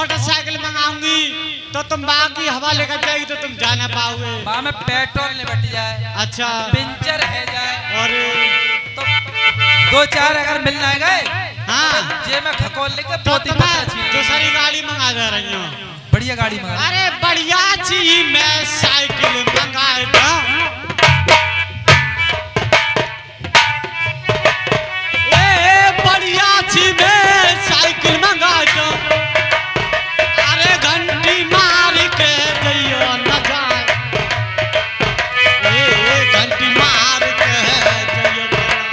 Motorcycle मंगाऊंगी तो तुम वहाँ की हवा लेकर जाएगी तो तुम जा ना पाओगे। वहाँ में पेट्रोल नहीं बट जाए, अच्छा पंचर है जाए, और तो 2-4 अगर मिल ना गए, हाँ जे में खकोल लेके तो पोती दूसरी गाड़ी मंगा दे रही हूँ। बढ़िया गाड़ी मंगा। अरे बढ़िया ची मैं साइकिल मंगाए था, बढ़िया ची मैं साइकिल मंगाए था। अरे घंटी मार के जइयो न जाए, घंटी मार के जइयो।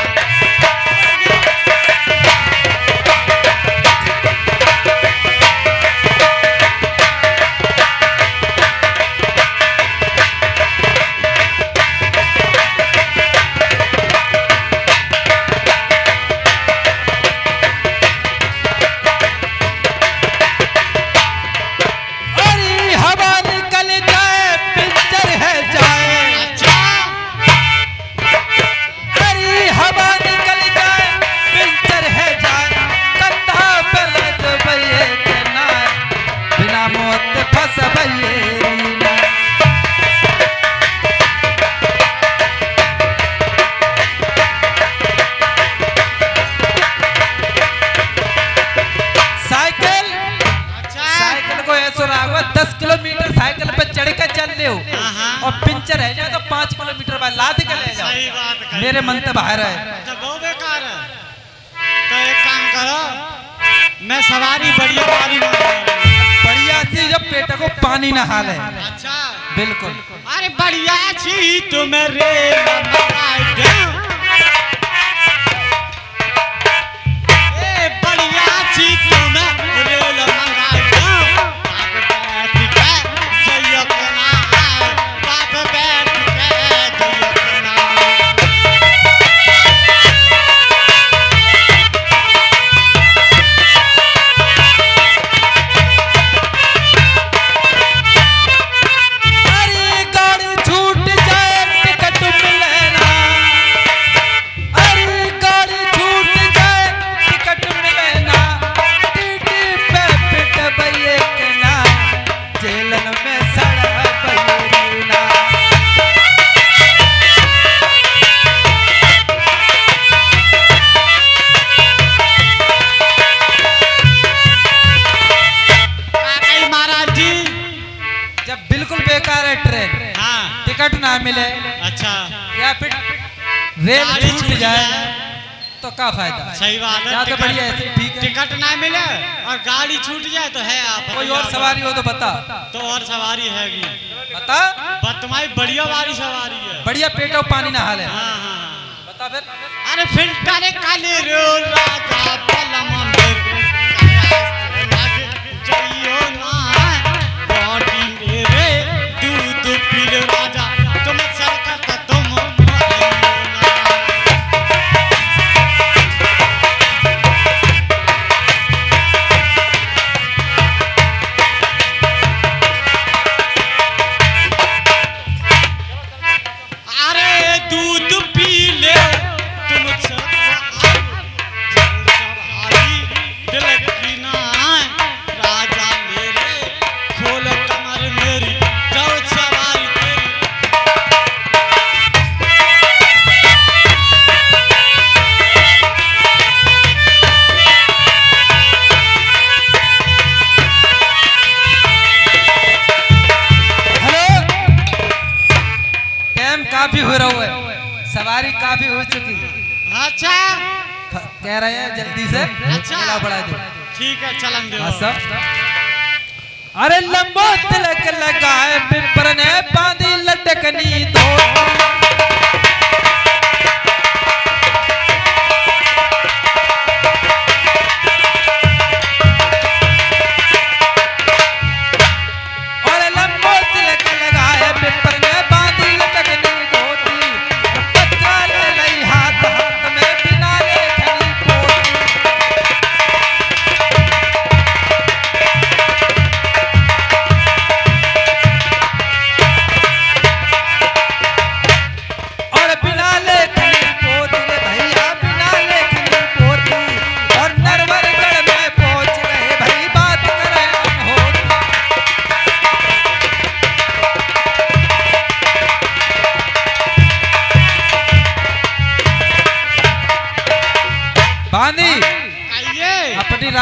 और पिंचर है जाए तो 5 किलोमीटर बाद लाद के ले जाओ। सही बात है, मेरे मन से बाहर है। अच्छा बहुत बेकार है, तो एक काम करो, मैं सवारी बढ़िया वाली बढ़िया सी जब पेट को पानी ना हाल है। अच्छा बिल्कुल। अरे बढ़िया सी तो मेरे बढ़िया सी तो मैं रेल मंगाई टिकट ना मिले, अच्छा या फिर रेल छूट जाए तो क्या फायदा। सही बात है, तो बढ़िया है, ठीक है। टिकट ना मिले और गाड़ी छूट जाए तो है आप कोई और सवारी हो तो बता। तो और सवारी हैगी बता। तुम्हारी बढ़िया वाली सवारी है, बढ़िया पेट और पानी ना हाल है। हाँ बता फिर। अरे फिल्टर काले रो राजा बला मंदिर जइयो ना बॉडी मेरे दूध पील राजा तुम सरकत तुम अरे दूध पी ले तुम दिल की ना राजा मेरे खोल कमर मेरी जाओ सवारी काफी हो रहा है, सवारी काफी हो चुकी। अच्छा कह रहे हैं जल्दी से। अच्छा बढ़ा दो। ठीक है चलन दो। सब अरे लंबो तिलक लगाए पिपर ने बांधी लटकनी दो।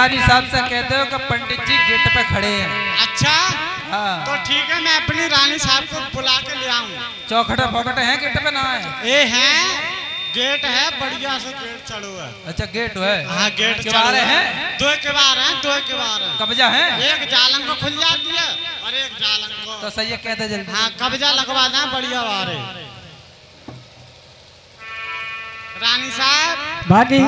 रानी साहब से कहते हो कि पंडित जी गेट पे खड़े हैं। अच्छा हाँ। तो ठीक है, मैं अपनी रानी साहब को बुला के ले आऊँ। चौखटे फोकटे हैं गेट पे ना है? ये है गेट है, बढ़िया से गेट चढ़ो है। अच्छा गेट है। हाँ गेट किवाड़ हैं? दो किवाड़ हैं, दो किवाड़ हैं। कब्जा है? एक जालंग को खुल जाती है और एक जालंग को। तो सही है, कहते जल्दी। हाँ कब्जा लगवा दें, बढ़िया वार है। रानी साहब भाभी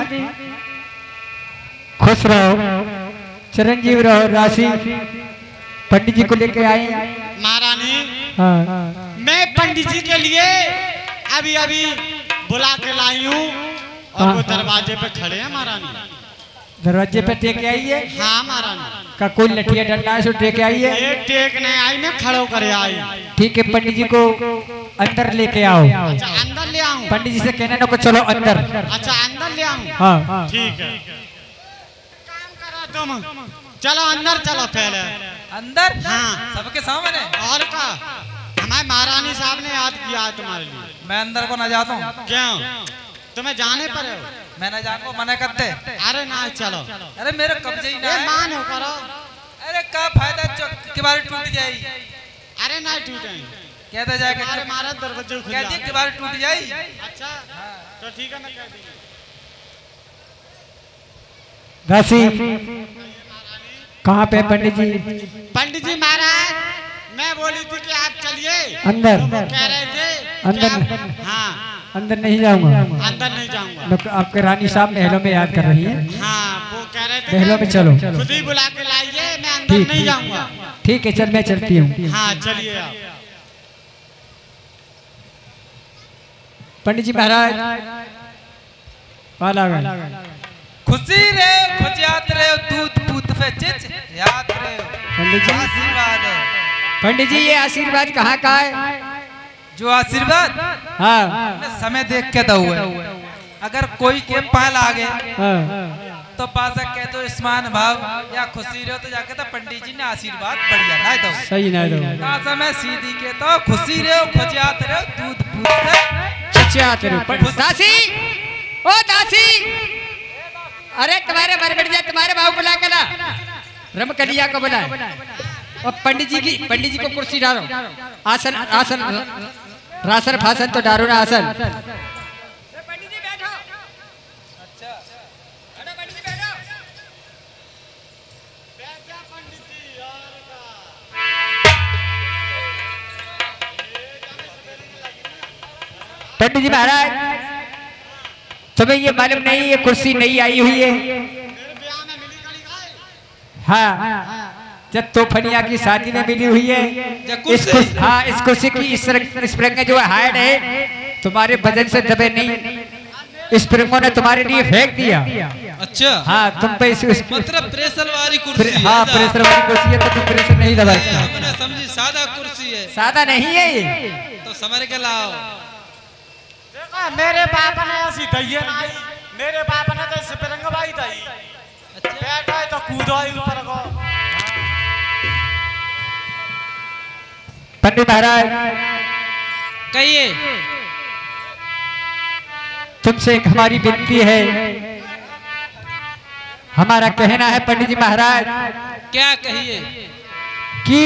खुश रहो, चिरंजीव रहो। राशि पंडित जी को लेके आई। महारानी हाँ। मैं पंडित जी के लिए अभी अभी बुला के लाई हूँ और वो दरवाजे पे खड़े हैं महारानी। दरवाजे पे टेक आई है? हाँ महारानी। का कोई लठिया डंडा है सो टेक आई है? ये टेक नहीं आई, मैं खड़ो करे आई। ठीक है, पंडित जी को अंदर लेके आओ। अच्छा अंदर ले आऊँ? पंडित जी से कहना ना को चलो अंदर। अच्छा अंदर ले आऊँ? हाँ ठीक है, काम करो तुम, चलो अंदर चलो पहले। अंदर? हाँ। सबके सामने? और का हमारे महारानी साहब ने याद किया है तुम्हारे लिए। मैं अंदर को ना जाता हूँ। क्यों? तुम्हें जाने पर हो? मैं ना जाको मना करते। अरे ना चलो। अरे मेरे कब्जे ही ना है। मानो करो। अरे का फायदा किवाड़ टूट जाई। अरे ना टूटे, कहते जाके अरे मारा दरवाजे खुल कहती जाए। किवाड़ टूट जाई। अच्छा तो ठीक है, मैं कह दूंगा। राशि कहाँ पे पंडित जी? पंडित जी महाराज, मैं बोली थी कि आप चलिए अंदर। तो वो कह रहे थे अंदर? हाँ अंदर नहीं जाऊंगा। अंदर नहीं जाऊंगा। आपके रानी साहब महलों में याद कर रही है। हाँ वो कह रहे थे महलों में चलो। खुद ही बुला के लाइए, मैं अंदर नहीं जाऊंगा। ठीक है, चल मैं चलती हूँ। हाँ चलिए आप। पंडित जी महाराज वाला खुशी रे खुशियात रे दूध पूत पे चिच याद रे। पंडित जी, आशीर्वाद। पंडित जी ये आशीर्वाद कहाँ का है? जो आशीर्वाद हाँ समय देख के दो है। अगर कोई के पाल आ गए हाँ। तो पासा कह दो स्मान भाव या खुशी रहो तो जाके तो पंडित जी ने आशीर्वाद बढ़िया ना दो। सही ना दो। ना समय सीधी के तो खुशी रहो खुशियात रहो दूध पूत पे चिचियात रहो। दासी, ओ दासी, अरे तुम्हारे मर बैठ जाए, तुम्हारे भाव बुला के ला। रमकलिया को बुला और पंडित जी को कुर्सी डालो। आसन आसन रासन फासन तो डालो ना आसन। पंडित जी बैठो। अच्छा पंडित जी बैठो। पंडित जी महाराज, तुम्हें ये मालूम नहीं ये कुर्सी नई आई हुई है? हाँ, जब तोफनिया की शादी में मिली हुई है। हाँ, इस कुर्सी की इस स्प्रिंग जो हाइट है तुम्हारे वजन से दबे नहीं, स्प्रिंगों ने तुम्हारे लिए फेंक दिया। अच्छा हाँ, तुम पे मतलब प्रेशर वाली कुर्सी है। हाँ प्रेशर वाली कुर्सी है, तो तुम प्रेशर नहीं दबा। हमने समझी सादा कुर्सी है। सादा नहीं है ये। तो समझ के लाओ। मेरे बाप ने ऐसी दइए नहीं, मेरे बाप ने तो स्प्रिंग भाई दई। बैठा है तो कूदो ऊपर को। पंडित महाराज कहिए। तुमसे एक हमारी विनती है। हमारा कहना है पंडित जी महाराज, क्या कहिए? कि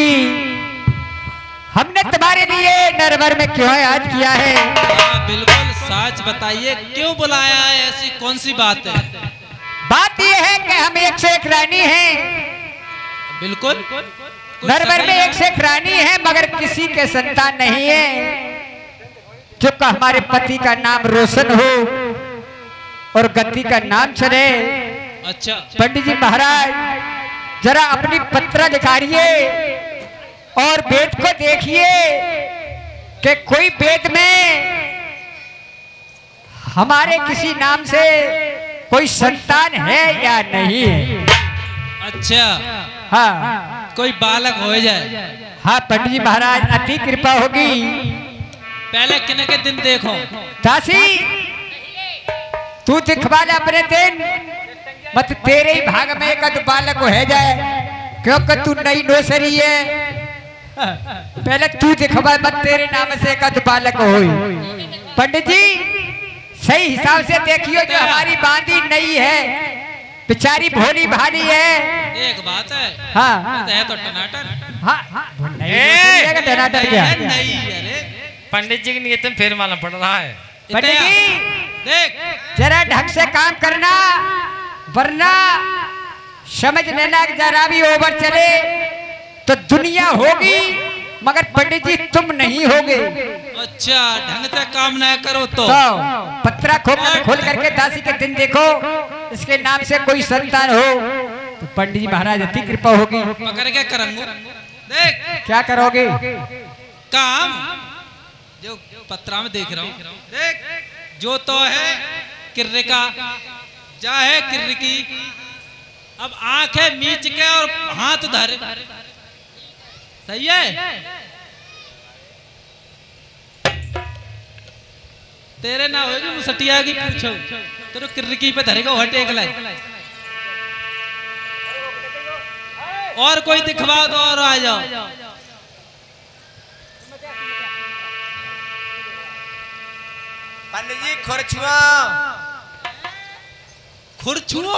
हमने तुम्हारे लिए नरवर में क्यों याद किया है? हाँ, बिल्कुल सच बताइए, क्यों बुलाया है? ऐसी कौन सी बात है? बात यह है कि हम एक से एक रानी हैं। बिल्कुल नरवर में एक से एक रानी है, मगर किसी के संतान नहीं है जो का हमारे पति का नाम रोशन हो और गति का नाम चले। अच्छा पंडित जी महाराज, जरा अपनी पत्र दिखाइए और वेद को देखिए कि कोई वेद में हमारे किसी नाम से कोई संतान है या नहीं है। अच्छा हाँ कोई बालक हो जाए। हाँ पंडित जी महाराज, अति कृपा होगी। पहले किन के दिन देखो। दासी तू दिखवा ले अपने दिन, मत तेरे ही भाग में एक बालक हो जाए, क्योंकि तू नई नौसरी है। पहले तू दिखवा, मत तेरे नाम से एक बालक हो। पंडित जी सही हिसाब से देखियो, जो हमारी बांदी नई है बेचारी भोली भाली है। एक बात है, हाँ है तो टनाटन। हाँ नहीं टनाटन क्या? नहीं अरे पंडित जी की नीयत में फिर मालूम पड़ रहा है। पंडित जी देख जरा ढंग से काम करना, वरना समझ लेना जरा भी ओवर चले तो दुनिया होगी मगर पंडित जी तुम नहीं होगे। अच्छा ढंग से काम ना करो तो पत्रा खोल करके दासी के दिन देखो, इसके नाम से कोई संतान हो तो पंडित जी महाराज अति कृपा होगी। पकड़ के करूंगा। देख क्या करोगे काम जो पत्रा में देख रहा हूँ। देख जो तो है किर्रे का, जा है किर्रे की। अब आंख है मीच के और हाथ धर, सही है। तेरे ना होगी मुसटिया की पूछो, तेरे किर्रकी पे धरेगा हटे गला। और कोई दिखवा दो और आ जाओ। पंडित जी खुरछुआ खुरछुओ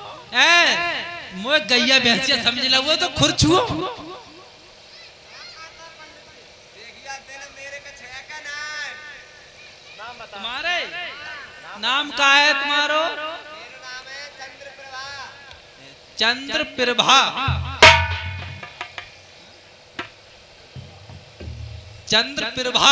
मोए गैया भैंसिया समझ ला, वो तो खुरछुओ। तुम्हारे नाम का है तुम्हारो? चंद्र प्रभा। चंद्र प्रभा।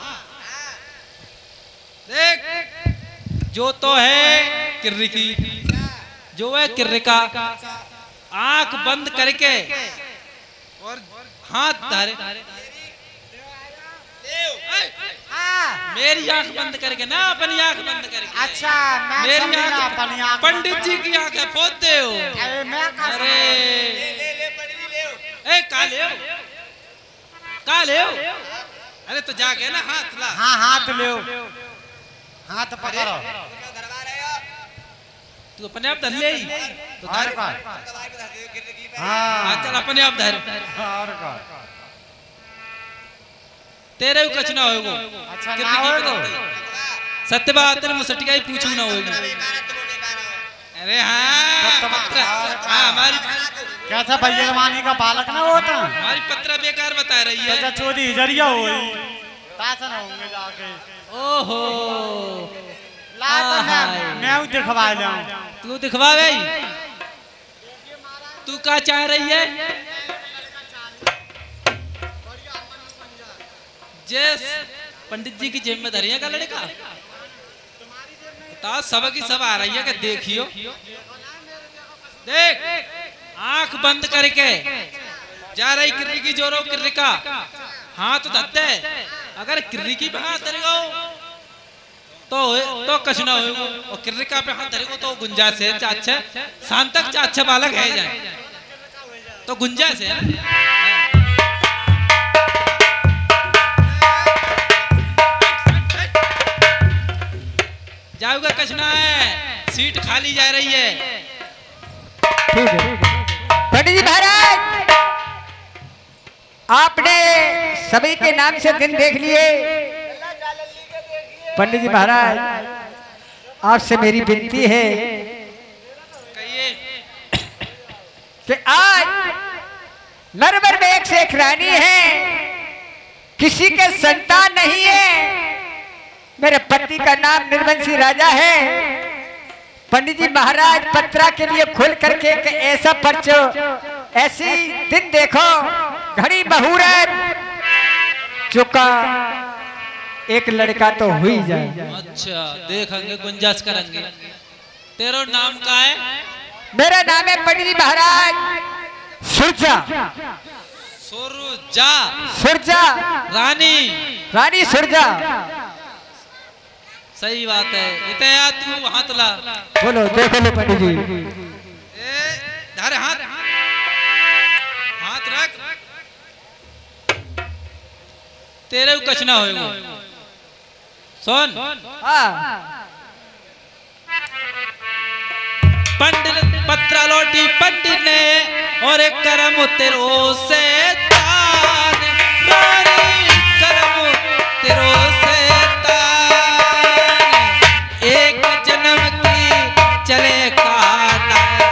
देख जो तो है किर्री की, जो है किर्रे का, आंख बंद करके और हाथ धरे। मेरी आंख बंद करके ना, अपनी आंख बंद करके। अच्छा मैं मेरी अपनी आंख पंडित जी की आंखें फोड़ते हो। अरे ए काले हो, काले हो। अरे तो जाके ना हाथ ला। हाँ हाथ ले, हाथ पकड़ो। तू अपने आप धर ले तो धर। हाँ चल अपने आप धर। तेरे भी कुछ ना होगा। अच्छा ना होगा। सत्य बात है, मुसटिया ही पूछू ना होगी। अरे हाँ पत्रा, हाँ हमारी कैसा भैया जमाने का बालक ना होता, हमारी पत्रा बेकार बता रही है। तो चोरी जरिया हो तासन होंगे जाके। ओहो ला तो मैं दिखवा जाऊं। तू दिखवा गई। तू क्या चाह रही है? जैस पंडित जी की जिम्मेदारी है का लड़का बता, सब की सब आ रही है कि देखियो। देख आंख बंद करके जा रही किर्री की जोरो, किर्री का हाथ धत्ते। अगर किर्री की पे हाथ धरेगा तो कछ ना होगा, और किर्री का पे हाथ धरेगा तो गुंजाइश है। अच्छा शाम तक अच्छा बालक है जाए तो गुंजाइश है। जाऊंगा कचना है, सीट खाली जा रही है। ठीक है पंडित जी महाराज, आपने सभी के नाम से दिन देख लिए। पंडित जी महाराज आपसे मेरी विनती है कि आज नरवर में एक से एक रानी है, किसी के संतान नहीं है। मेरे पति का नाम निर्वंशी राजा है। पंडित जी महाराज पत्रा के लिए खोल करके एक ऐसा पर्चो, ऐसी दिन देखो घड़ी मुहूर्त चुका, एक लड़का तो हुई जाए। अच्छा देखेंगे, गुंजाइश करेंगे। तेरा नाम का है? मेरा नाम है पंडित जी महाराज सुरजा। सुरजा। सुरजा रानी। रानी सुरजा। सही बात है। इतना तू हाथ ला। बोलो देखो लो पंडित जी। धारे हाथ, हाथ रख। तेरे को कछ ना होगा। सुन। पंडित पत्रा लौटी पंडित ने, और एक करम तेरो से तान, करम तेरो से तान, एक जन्म की चले काना।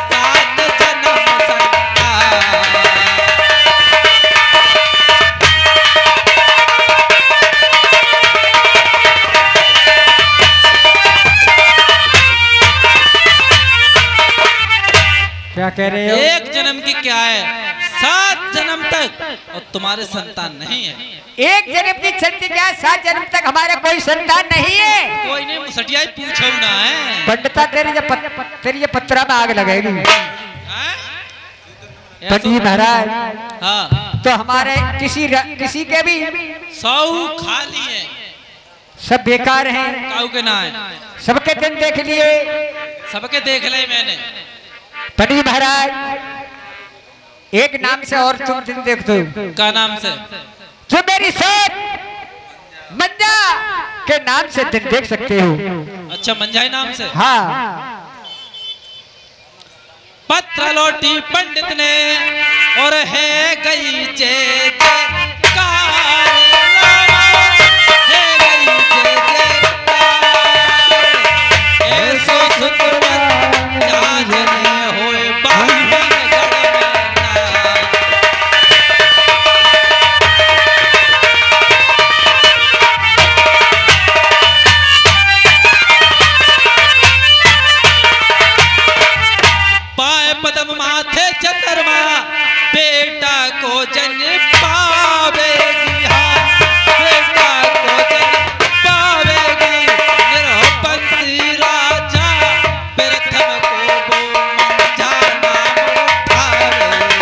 कह रहे हो? एक जन्म की क्या है, 7 जन्म तक और तुम्हारे संतान नहीं है। एक जन्म की क्षति क्या, 7 जन्म तक हमारा कोई संतान नहीं है। कोई नहीं, मुसटिया पूछो ना है। पंडिता तेरी ये पत्रा में आग लगेगी। पंडित जी महाराज, हाँ, तो हमारे किसी के भी 100 खाली है, सब बेकार हैं। काऊ के ना है, सबके दिन देख लिए, सबके देख ले मैंने। पंडित जी महाराज, एक नाम से और तुम दिन देख दो। का नाम से? जो मेरी सोच मंजा के नाम से दिन देख सकते हो। अच्छा, मंजाई नाम से। हाँ, पत्र लौटी पंडित ने और है गई जय जयकार, है गई जय जयकार। ऐसो सुत जाजने होए बामन गढ़ में ना। पाए पदम माथे चंद्रमा, बेटा को जन पावेगी। हाँ, बेटा को जन पावेगी। निरहुबंसी राजा प्रथम को वो मंझा नाम उठावेगी।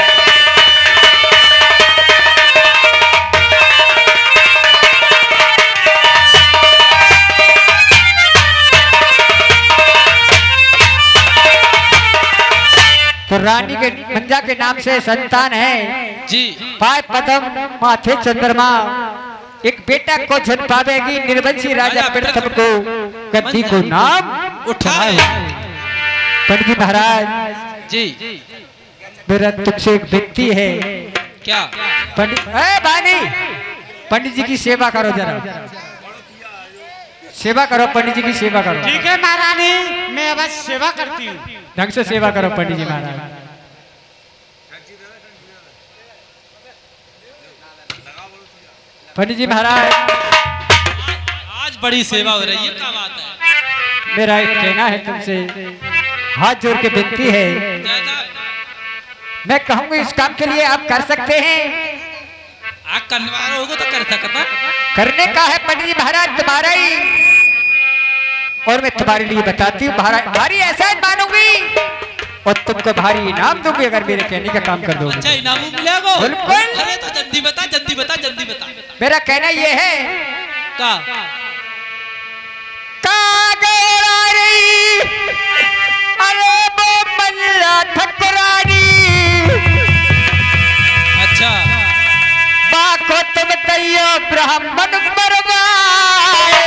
तो रानी के मंजा के नाम से संतान है जी, पाए पदम माथे चंद्रमा, एक बेटा को जन पावेगी। निर्वंशी राजा प्रथम को गद्दी को नाम उठाए। पंडित जी महाराज, जी, मेरा तुमसे एक व्यक्ति है। क्या? पंडित बानी, पंडित जी की सेवा करो जरा, सेवा करो, पंडित जी की सेवा करो। ठीक है महारानी, मैं बस सेवा करती हूँ। ढंग से सेवा करो पंडित जी महाराज। पंडित जी महाराज, आज बड़ी सेवा हो रही है, क्या बात है? मेरा एक कहना है तुमसे, हाथ जोड़ के विनती है। मैं कहूँगी इस काम के लिए आप कर सकते हैं। आप करने वाला होगा तो कर सकता। करने का है पंडित जी महाराज तुम्हारा ही, और मैं तुम्हारे लिए बताती हूँ, भारी एहसान मानूंगी और तुमको भारी इनाम दूंगी अगर मेरे कहने का काम कर दोगे। अच्छा, इनाम मिलेगा? बिल्कुल। अरे तो जल्दी बता, जल्दी बता, जल्दी बता। मेरा कहना ये है, का अरे वो मल्ला ठकुरानी, अच्छा, बाको तुम तैयो ब्राह्मण मरवाए,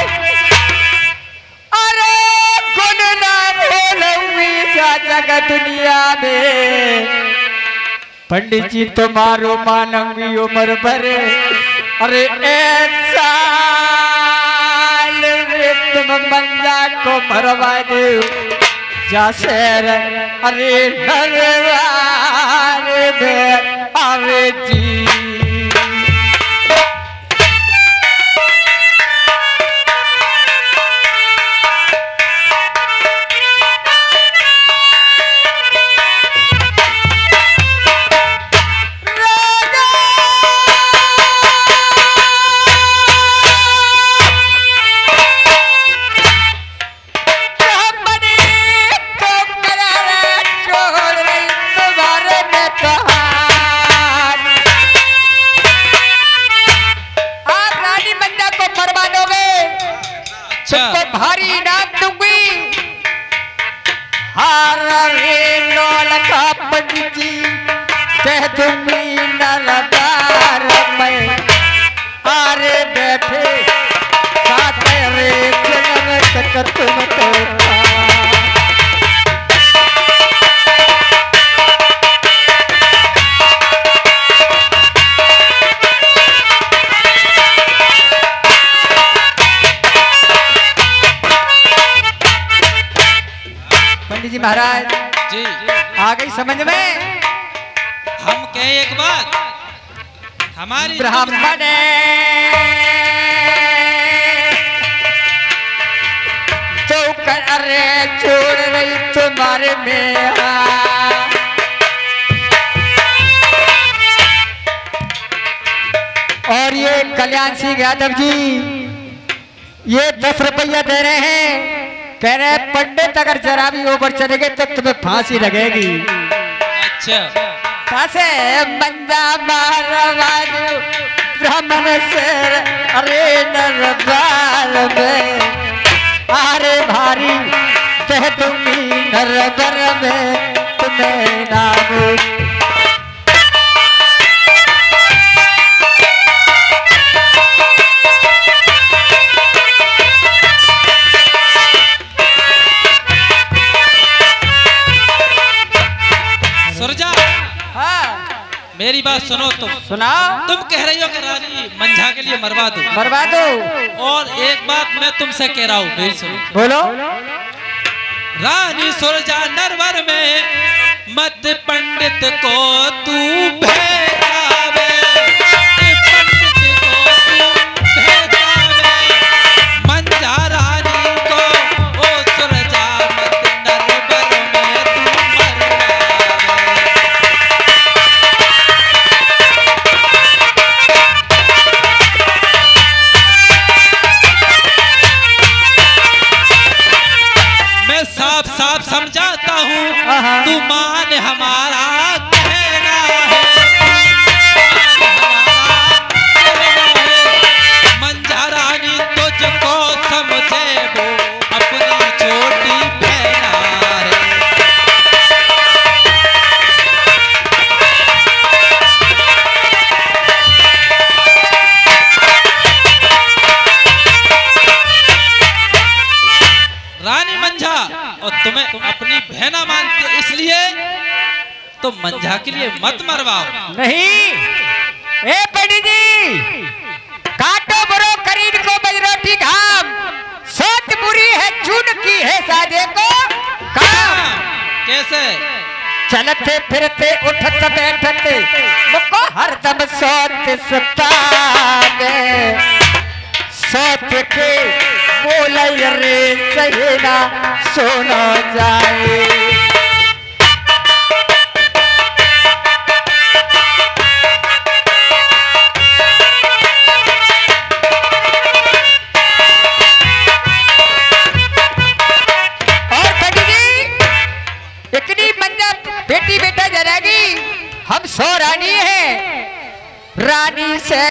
अरे गुण ना भूलूंगी जा जगत दुनिया में, पंडित जी तुम्हारो मानूंगी उम्र भर। अरे ऐसा तुम मंजा को मरवा दो जा शेर, अरे नरवार में आवे जी। भारी इनाम दूंगी। हार पंडित जी कह दूंगी नरदार में, आरे बैठे साथ रे चलन चक्कर तुम तो। पंडित जी महाराज जी, आ गई समझ में? हम कहें एक बात, हमारी ब्राह्मण तो कर अरे छोड़ रही तुम्हारे में, और ये कल्याण सिंह यादव जी ये 10 रुपया दे रहे हैं, कह रहे हैं पंडित अगर जरा भी ओवर चलेंगे तो तुम्हें फांसी लगेगी। अच्छा कासे मंदा मारवाजू ब्राह्मण शेर अरे नरबार में अरे भारी कह दूंगी नरबर में तुम्हें नाम। मेरी बात सुनो, सुना। तुम कह रही हो कि रानी मंझा के लिए मरवा दो, और एक बात मैं तुमसे कह रहा हूँ, मेरी सुनो। बोलो। रानी सुरजा नरवर में मत पंडित को तू भेजावे, पंडित को तू भेजावे, मंझा रानी को ओ सुरजा मत नरवर में तू मरवावे। साफ साफ समझाता हूँ, तू मान हमारा कहना है, मंझा रानी तुझको समझे वो अपनी छोटी बहना है। रानी मंझा और तुम्हें अपनी बहना मानती है, इसलिए तो मंझा के लिए मत मरवाओ। नहीं ए पंडित जी, काटो बरो करीन को बजरोटी घाम, सोच बुरी है चुन की है साजे को काम। कैसे? चलते फिरते उठत बैठते मुको हरदम सोच सतावे, सोच के बोले रे सहेना सोना जाए। और पंडित जी इतनी मंजा बेटी बेटा जरागी, हम 100 रानी है, रानी से